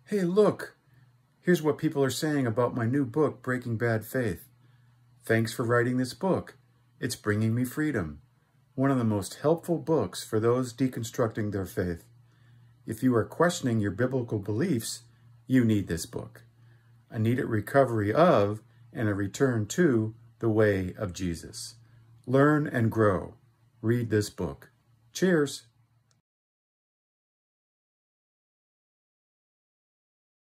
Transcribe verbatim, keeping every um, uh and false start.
Hey, look, here's what people are saying about my new book, Breaking Bad Faith. Thanks for writing this book. It's bringing me freedom. One of the most helpful books for those deconstructing their faith. If you are questioning your biblical beliefs, you need this book. A needed recovery of and a return to the way of Jesus. Learn and grow. Read this book. Cheers.